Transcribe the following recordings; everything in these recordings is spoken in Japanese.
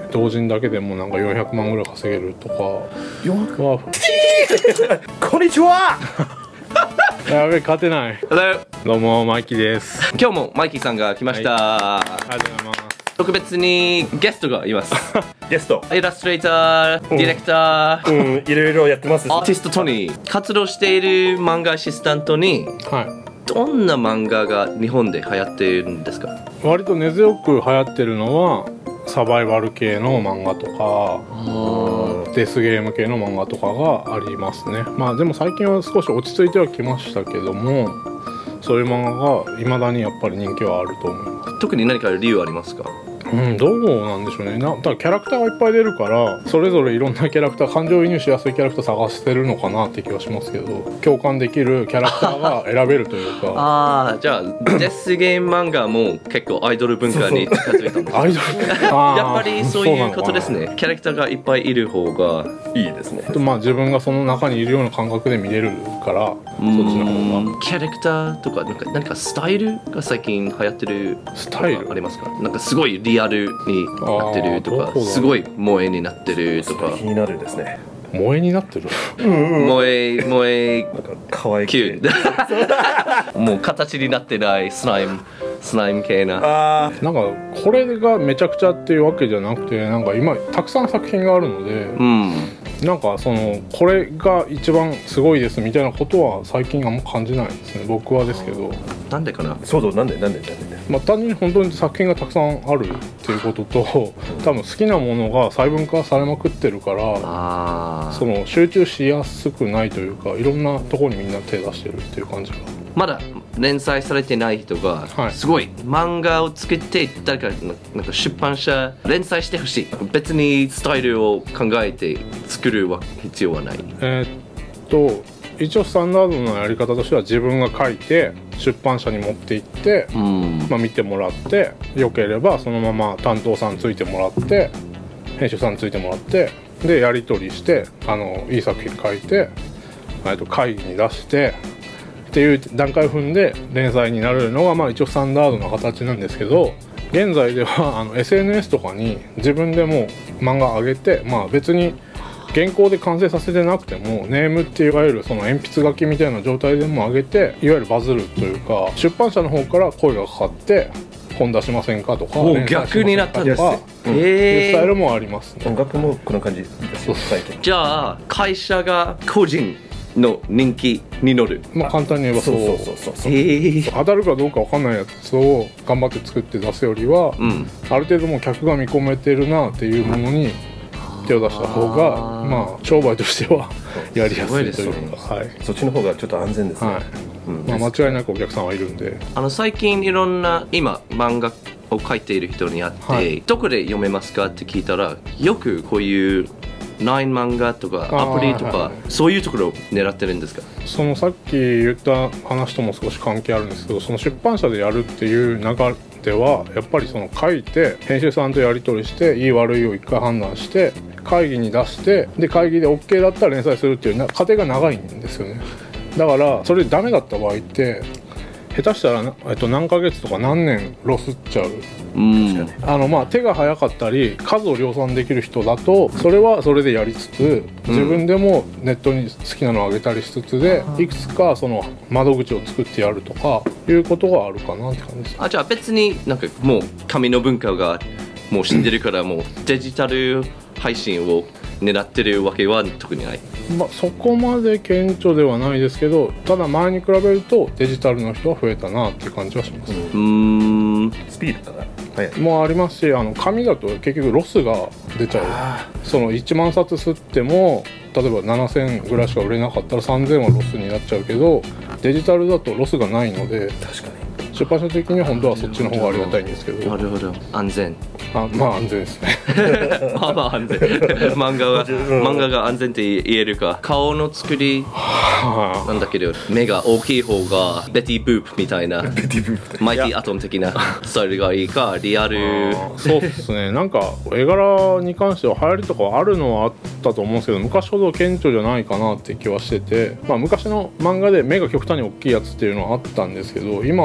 同人だけでもなんか400万ぐらい稼げるとかはこんにちは。 やべえ勝てない。 Hello。 どうもマイキーです。 今日もマイキーさんが来ました、 ありがとうございます。 特別にゲストがいますゲスト。 イラストレーター、ディレクター、 いろいろやってます。 アーティストトニー、活動している漫画アシスタントに、どんな漫画が日本で流行っているんですか？ 割と根強く流行ってるのはサバイバル系の漫画とかデスゲーム系の漫画とかがありますね。まあでも最近は少し落ち着いてはきましたけども、そういう漫画が未だにやっぱり人気はあると思います。 特に何か理由ありますか？ どうなんでしょうね。だからキャラクターがいっぱい出るからそれぞれいろんなキャラクター、感情移入しやすいキャラクター探してるのかなって気はしますけど、共感できるキャラクターが選べるというかああ、じゃあデスゲーム漫画も結構アイドル文化に近づいたんですアイドルやっぱりそういうことですね。キャラクターがいっぱいいる方がいいですね。 まあ自分がその中にいるような感覚で見れるからそっちの方が。 キャラクターとか何かスタイルが最近流行ってるスタイルありますか？なんかすごいリアルになってるとか、すごい萌えになってるとか。 気になるですね。 萌えになってる萌えなんか可愛いキューもう形になってないスライム系な。 なんかこれがめちゃくちゃっていうわけじゃなくて、なんか今たくさん作品があるので、なんかそのこれが一番すごいですみたいなことは最近あんま感じないですね、僕はですけど。 なんでかな。 そうなんでまあ単純に本当に作品がたくさんあるっていうことと、多分好きなものが細分化されまくってるから、その集中しやすくないというか、いろんなところにみんな手出してるっていう感じが。 まだ連載されてない人がすごい漫画を作って誰かなんか出版社連載してほしい。別にスタイルを考えて作る必要はない。 一応スタンダードなやり方としては自分が書いて出版社に持って行って、まあ、見てもらって、よければそのまま担当さんついてもらって編集さんついてもらってでやり取りしていい作品書いて会議に出してっていう段階を踏んで連載になるのがまあ一応スタンダードな形なんですけど、現在ではSNS とかに自分でもう漫画上げて、まあ別に原稿で完成させてなくてもネームっていわゆるその鉛筆書きみたいな状態でも上げて、いわゆるバズるというか、出版社の方から声がかかって本出しませんかとか、 逆になったんですいうスタイルもありますね。 音楽もこんな感じですよ最近。 じゃあ会社が個人の人気に乗る。 まあ簡単に言えばそう当たるかどうか分かんないやつを頑張って作って出すよりは、ある程度もう客が見込めてるなっていうものに手を出した方がまあ商売としてはやりやすいというか、 そっちの方がちょっと安全ですね。 まあ間違いなくお客さんはいるんで。 最近いろんな今漫画を描いている人に会って、どこで読めますかって聞いたら、よくこういうLINE漫画とかアプリとかそういうところを狙ってるんですか？ そのさっき言った話とも少し関係あるんですけど、その出版社でやるっていう流れではやっぱりその書いて編集さんとやり取りしていい悪いを一回判断して会議に出して、で会議で OK だったら連載するっていう過程が長いんですよね。だからそれでダメだった場合って下手したら何ヶ月とか何年ロスっちゃう。まあ手が早かったり数を量産できる人だとそれはそれでやりつつ、自分でもネットに好きなのをあげたりしつつで、いくつかその窓口を作ってやるとかいうことがあるかなって感じです。 じゃあ別になんかもう紙の文化がもう死んでるからもうデジタル配信を狙ってるわけは特にない。 まあそこまで顕著ではないですけど、ただ前に比べるとデジタルの人は増えたなっていう感じはします。 スピードかなもありますし、紙だと結局ロスが出ちゃう。その1万冊吸っても例えば7000ぐらいしか売れなかったら3000はロスになっちゃうけど、デジタルだとロスがないので、 確かに出版社的には本当はそっちの方がありがたいんですけど。 なるほど、安全。 まあ安全ですねまあ安全漫画が安全って言えるか。顔の作りなんだけど、目が大きい方がベティ・ブープみたいなマイティ・アトム的なスタイルがいいか、リアル。 そうですね、なんか絵柄に関しては流行りとかはあるのはあったと思うんですけど、昔ほど顕著じゃないかなって気はしてて、まあ昔の漫画で目が極端に大きいやつっていうのはあったんですけど、今は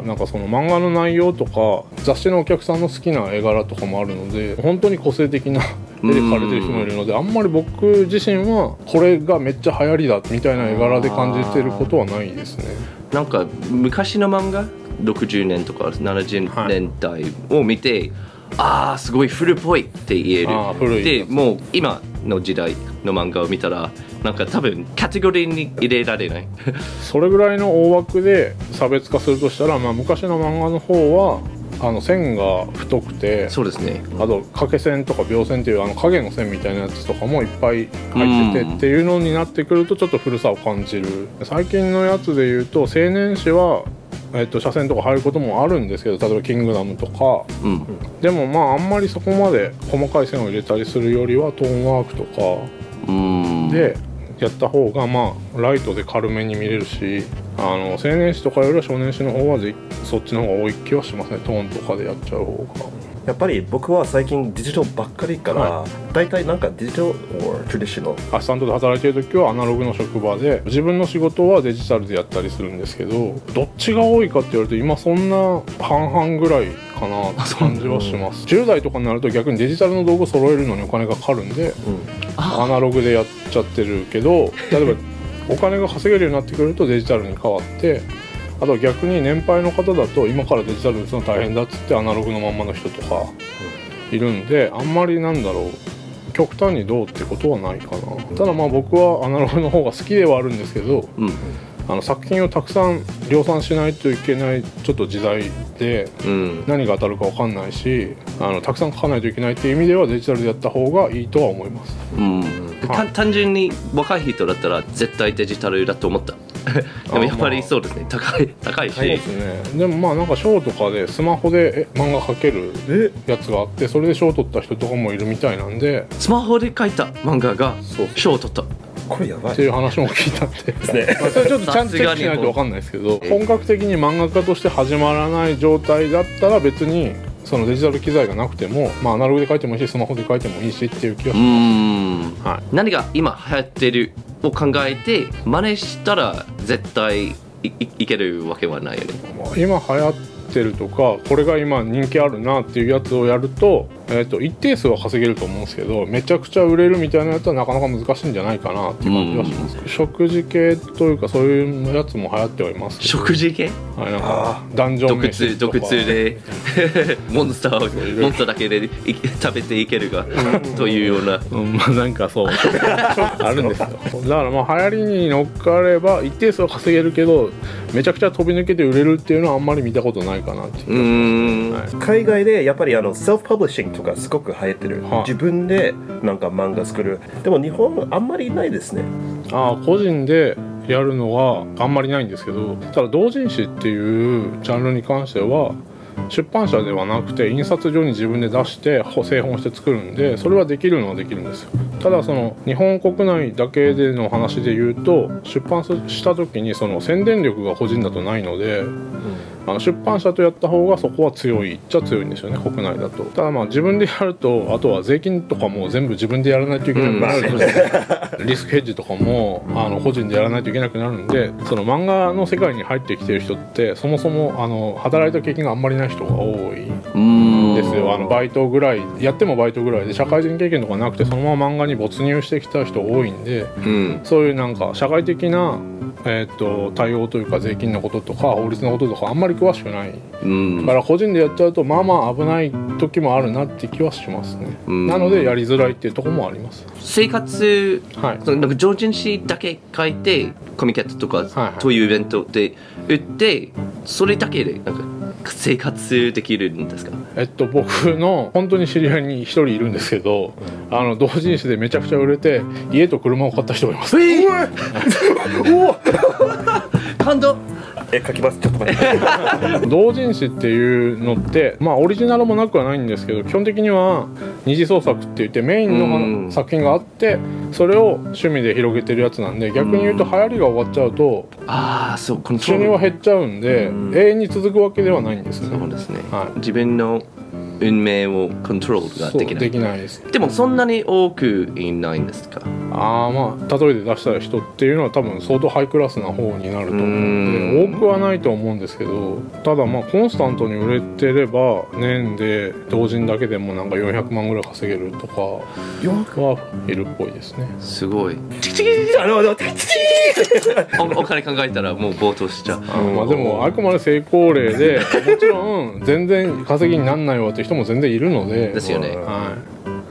なんかその漫画の内容とか雑誌のお客さんの好きな絵柄とかもあるので、本当に個性的な絵で描かれてる人もいるので、あんまり僕自身はこれがめっちゃ流行りだみたいな絵柄で感じてることはないですね。 なんか昔の漫画60年とか70年代を見て、ああすごい古っぽいって言える。でもう今の時代の漫画を見たらなんか多分カテゴリーに入れられないそれぐらいの大枠で差別化するとしたら、まあ、昔の漫画の方は線が太くて、 そうですね、 あと掛け線とか描線っていう影の線みたいなやつとかもいっぱい入っててっていうのになってくるとちょっと古さを感じる。最近のやつでいうと青年誌は斜線とか入ることもあるんですけど、例えば「キングダム」とか、でもまああんまりそこまで細かい線を入れたりするよりはトーンワークとかでやった方がまあライトで軽めに見れるし、青年誌とかよりは少年誌の方はそっちの方が多い気はしますね。トーンとかでやっちゃう方が。 やっぱり僕は最近デジタルばっかりから、大体なんかデジタル or traditional アシスタントで働いてる時はアナログの職場で、自分の仕事はデジタルでやったりするんですけど、どっちが多いかって言われると今そんな半々ぐらいかなって感じはします。10代とかになると逆にデジタルの道具揃えるのにお金がかかるんで、アナログでやっちゃってるけど、例えばお金が稼げるようになってくるとデジタルに変わって、あとは逆に年配の方だと今からデジタル打つの大変だっつってアナログのまんまの人とかいるんで、あんまりなんだろう極端にどうってことはないかな。ただまあ僕はアナログの方が好きではあるんですけど、作品をたくさん量産しないといけないちょっと時代で、何が当たるか分かんないし、たくさん書かないといけないっていう意味ではデジタルでやった方がいいとは思います。 単純に若い人だったら絶対デジタルだと思った。でもやっぱりそうですね、高いし、 そうですね。でもまあなんかショーとかでスマホで漫画描けるやつがあって、それで賞取った人とかもいるみたいなんで、 スマホで描いた漫画が賞を取った。 これやばいっていう話も聞いたんでそれちょっとちゃんとチェックしないと分かんないですけど、本格的に漫画家として始まらない状態だったら別にそのデジタル機材がなくても、まあ、アナログで描いてもいいしスマホで描いてもいいしっていう気がします。 何が今流行ってるを考えて真似したら絶対いけるわけはないよね。 今流行ってるとかこれが今人気あるなっていうやつをやると、一定数は稼げると思うんですけど、めちゃくちゃ売れるみたいなやつはなかなか難しいんじゃないかなっていう感じはします。食事系というかそういうやつも流行ってはいますけど。 食事系？ はい、なんかダンジョン飯とか毒痛でモンスターだけで食べていけるがというような、 まあなんかそうあるんですよ。だからまあ流行りに乗っかれば一定数は稼げるけど、めちゃくちゃ飛び抜けて売れるっていうのはあんまり見たことないかなっていう。 海外でやっぱりセルフパブリッシングとかすごく流行ってる、自分でなんか漫画作る。でも日本あんまりないですね。 個人でやるのはあんまりないんですけど、ただ同人誌っていうジャンルに関しては出版社ではなくて印刷所に自分で出して製本して作るんで、それはできるのはできるんですよ。ただその日本国内だけでの話で言うと、出版した時にその宣伝力が個人だとないので、出版社とやった方がそこは強いっちゃ強いんですよね、国内だと。ただまあ自分でやると、あとは税金とかも全部自分でやらないといけなくなるので、リスクヘッジとかも個人でやらないといけなくなるんで、その漫画の世界に入ってきてる人ってそもそも働いた経験があんまりない人が多いんですよ。バイトぐらいやってもバイトぐらいで社会人経験とかなくてそのまま漫画に没入してきた人多いんで、そういうなんか社会的な対応というか税金のこととか法律のこととかあんまり詳しくない、だから個人でやっちゃうとまあまあ危ない時もあるなって気はしますね。なのでやりづらいっていうところもあります。 生活、なんか同人誌だけ書いてコミケットとかというイベントで売って、それだけでなんか生活できるんですか？ 僕の本当に知り合いに一人いるんですけど、同人誌でめちゃくちゃ売れて家と車を買った人がいます。 感動。 書きます。ちょっと待って同人誌っていうのってまあオリジナルもなくはないんですけど、基本的には二次創作って言ってメインの作品があってそれを趣味で広げてるやつなんで、逆に言うと流行りが終わっちゃうと収入は減っちゃうんで、永遠に続くわけではないんですよね。 そうですね、自分の運命をコントロールができない。 できないです。 でもそんなに多くいないんですか？ まあ例えで出した人っていうのは多分相当ハイクラスな方になると思うので、多くはないと思うんですけど、ただまあコンスタントに売れてれば年で同人だけでもなんか400万ぐらい稼げるとかはいるっぽいですね。 すごい。お金考えたらもう冒頭しちゃう。 まあでもあくまで成功例で、もちろん全然稼ぎになんないわっていう人も全然いるので。 ですよね。 はい。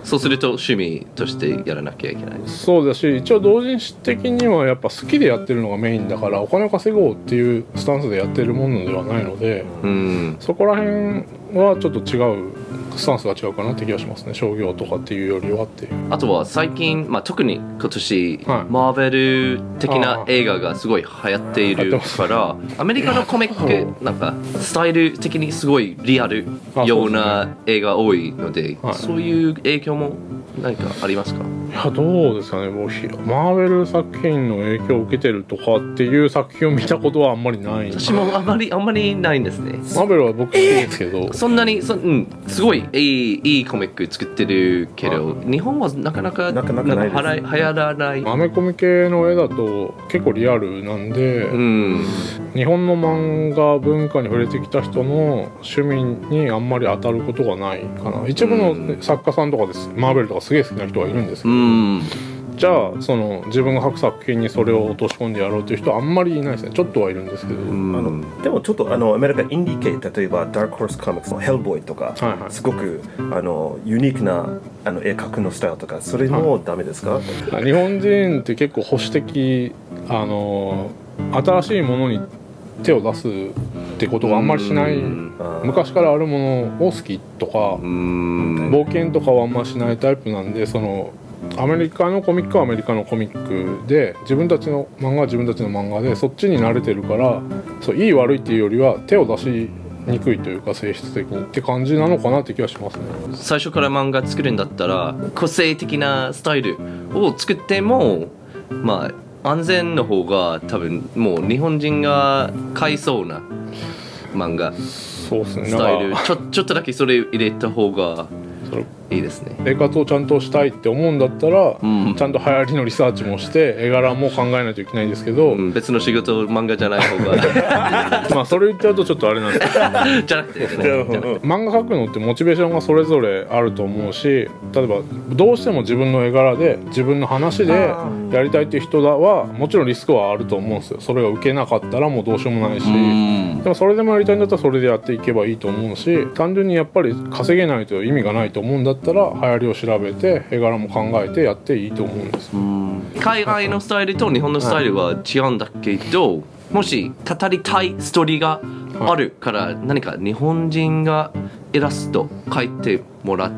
そうすると趣味としてやらなきゃいけない。 そうだし、一応同人誌的にはやっぱ好きでやってるのがメインだから、お金を稼ごうっていうスタンスでやってるものではないので、そこら辺はちょっと違うスタンスが違うかなって気がしますね。商業とかっていうよりはっていう。 あとは最近、特に今年、マーベル的な映画がすごい流行っているから、アメリカのコミックなんかスタイル的にすごいリアルような映画多いので、そういう影響も何かありますか？ いや、どうですかね。もうマーベル作品の影響を受けてるとかっていう作品を見たことはあんまりない。 私もあんまりないんですね。 マーベルは僕好きですけど、 そんなにすごいいいコミック作ってるけど、日本はなかなか流行らない。 アメコミ系の絵だと結構リアルなんで、日本の漫画文化に触れてきた人の趣味にあんまり当たることがないかな。一部の作家さんとかです、マーベルとかすげえ好きな人はいるんですけど、じゃあその自分が書く作品にそれを落とし込んでやろうという人はあんまりいないですね。ちょっとはいるんですけど、 でもちょっとアメリカインディー系、例えばダークホースコミックスのヘルボーイとか、すごくユニークな絵描くのスタイルとか、それもダメですか？ 日本人って結構保守的、新しいものに手を出すってことがあんまりしない、昔からあるものを好きとか、冒険とかはあんまりしないタイプなんで、そのアメリカのコミックはアメリカのコミックで、自分たちの漫画は自分たちの漫画で、そっちに慣れてるから、そういい悪いっていうよりは手を出しにくいというか、性質的にって感じなのかなって気がしますね。 最初から漫画作るんだったら個性的なスタイルを作っても安全の方が多分もう日本人が買いそうな漫画スタイル、ちょっとだけそれ入れた方がいいですね。 生活をちゃんとしたいって思うんだったら、ちゃんと流行りのリサーチもして絵柄も考えないといけないんですけど、 別の仕事、漫画じゃない方がまあそれ言っちゃうとちょっとあれなんですけどじゃなくてですね、 漫画描くのってモチベーションがそれぞれあると思うし、例えばどうしても自分の絵柄で自分の話でやりたいっていう人はもちろんリスクはあると思うんですよ。それが受けなかったらもうどうしようもないし、でもそれでもやりたいんだったらそれでやっていけばいいと思うし、単純にやっぱり稼げないと意味がないと思うんだったら流行りを調べて絵柄も考えてやっていいと思うんです。 海外のスタイルと日本のスタイルは違うんだけど、もし語りたいストーリーがあるから何か日本人がイラスト描いてもらって、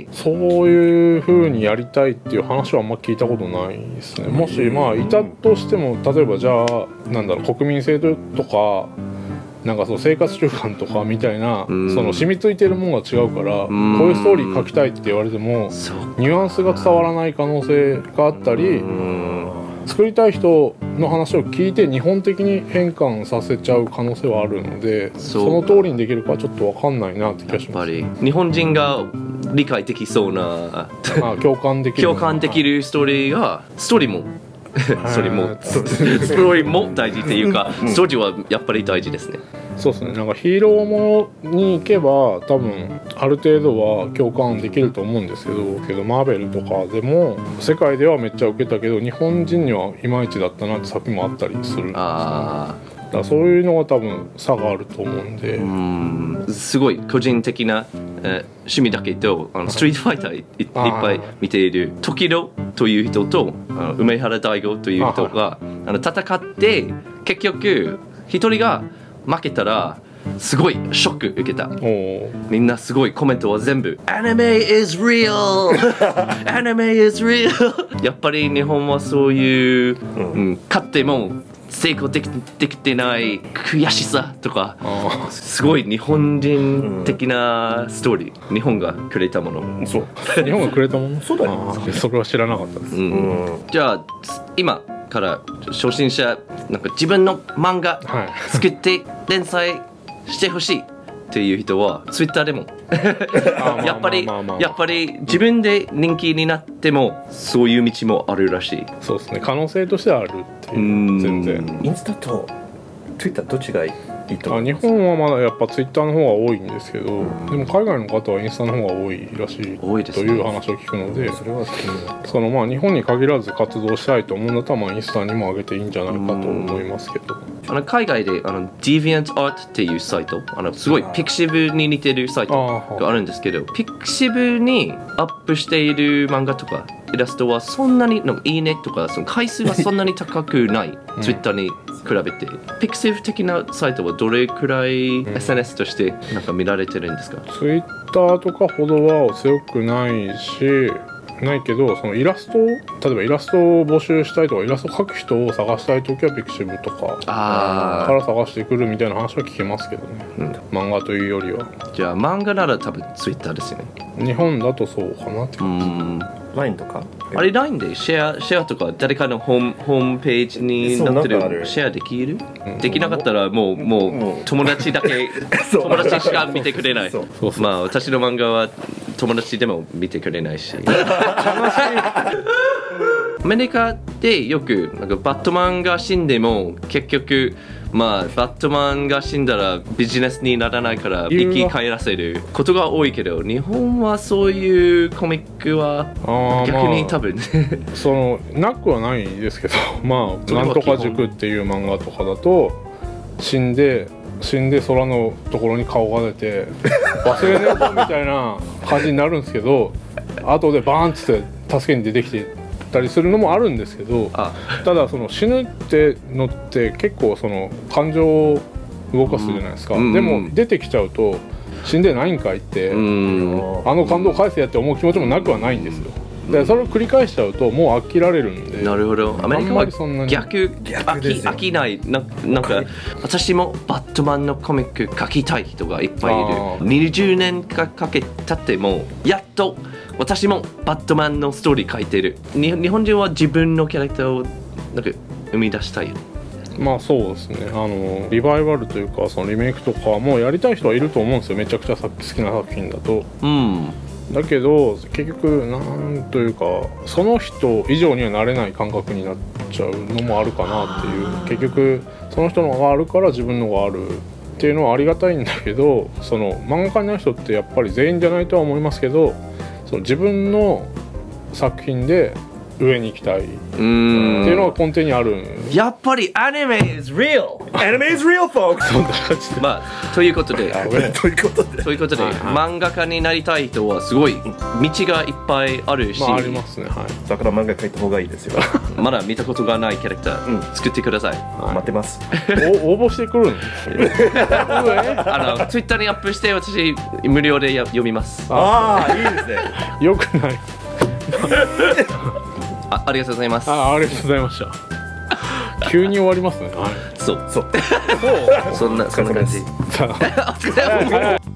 そういう風にやりたいっていう話はあんま聞いたことないですね。もしいたとしても、例えばじゃあ国民性とかなんかそう生活習慣とかみたいな、その染みついてるものが違うから、こういうストーリー書きたいって言われてもニュアンスが伝わらない可能性があったり、作りたい人の話を聞いて日本的に変換させちゃう可能性はあるので、その通りにできるかちょっと分かんないなって気がします。 やっぱり日本人が理解できそうな共感できるストーリーがストーリーもストーリーも大事っていうか、ストーリーはやっぱり大事ですね。 そうですね。なんかヒーローものに行けば多分ある程度は共感できると思うんですけどマーベルとかでも世界ではめっちゃ受けたけど日本人にはいまいちだったなって作品もあったりするんですよね。だからそういうのが多分差があると思うんで、 すごい個人的な、趣味だけどストリートファイターいっぱい見ている時戸という人と梅原大吾という人が戦って結局一人が負けたらすごいショック受けた。みんなすごいコメントは全部 Anime is real Anime is real やっぱり日本はそういう、勝っても成功できてない悔しさとか、すごい日本人的なストーリー、日本がくれたもの。 そう日本がくれたものそうだよ。 それは知らなかったです。 じゃあ今から初心者なんか自分の漫画作って連載してほしいっていう人はツイッターでもやっぱり自分で人気になってもそういう道もあるらしい。 そうですね、可能性としてはあるっていう。全然インスタとツイッターどっちがいい？ 日本はまだやっぱツイッターの方が多いんですけど、でも海外の方はインスタの方が多いらしいという話を聞くので、 それはそのまあ日本に限らず活動したいと思うんだったら、まあインスタにも上げていいんじゃないかと思いますけど。 海外でDeviantArt っていうサイト、すごいピクシブに似てるサイトがあるんですけど、ピクシブにアップしている漫画とかイラストはそんなにいいねとかその回数はそんなに高くないツイッターに比べて、ピクシブ的なサイトはどれくらい SNS としてなんか見られてるんですか？ ツイッターとかほどは強くないし、ないけど、そのイラストを例えばイラストを募集したいとかイラストを描く人を探したいときはピクシブとかから探してくるみたいな話は聞きますけどね、漫画というよりは。 じゃあ漫画なら多分ツイッターですよね。 日本だとそうかなって感じ。 LINE とかあれ LINE でシェアとか誰かのホームページになってるシェアできる？できなかったらもう友達だけ友達しか見てくれない。まあ私の漫画は友達でも見てくれないし。アメリカでよくなんかバットマンが死んでも結局まあバットマンが死んだらビジネスにならないから生き返らせることが多いけど、日本はそういうコミックは逆に多分、 そのなくはないですけど、まあなんとか塾っていう漫画とかだと死んで空のところに顔が出て忘れねえぞみたいな感じになるんですけど、後でバーンって助けに出てきてたりするのもあるんですけど、ただその死ぬってのって結構その感情を動かすじゃないですか。でも出てきちゃうと死んでないんかいって、あの感動を返せやって思う気持ちもなくはないんですよ。でそれを繰り返しちゃうともう飽きられるんで。 なるほど。アメリカは飽きない。なんか私もバットマンのコミック描きたい人がいっぱいいる。20年かけたってもやっと私もバットマンのストーリー書いてる。日本人は自分のキャラクターをなんか生み出したいよね。 まあそうですね、リバイバルというかそのリメイクとかもやりたい人はいると思うんですよ、めちゃくちゃ好きな作品だと。だけど結局なんというかその人以上にはなれない感覚になっちゃうのもあるかなっていう。結局その人のがあるから自分のがあるっていうのはありがたいんだけど、その漫画家になる人ってやっぱり全員じゃないとは思いますけど、その自分の作品で上に行きたいっていうのが根底にある。 やっぱりアニメ is real Anime is real folks そんな感じで、 まあということで漫画家になりたい人はすごい道がいっぱいあるし、 ありますね。はい。 だから漫画描いた方がいいですよ。 まだ見たことがないキャラクター作ってください。 待ってます。 応募してくるの？ ツイッターにアップして私無料で読みます。 ああいいですね。 よくない。 ありがとうございます。 ありがとうございました。急に終わりますね。 そう。そんな感じ。